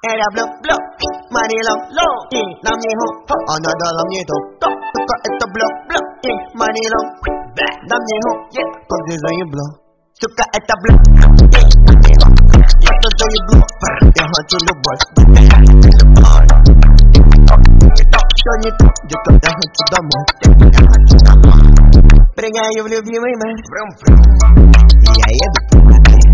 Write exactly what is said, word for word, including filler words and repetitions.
Era blue, blue, Manilo, low, y la miejo, another la mieto, toca esto blue, blue, y Manilo, la miejo, yeah, cause this on your blow. Suka esta blue, esto soy el blue, ya hacho lo boys, Sonito, yo te dejo tu damo, Prenga yo blue, blue, man, y ahí es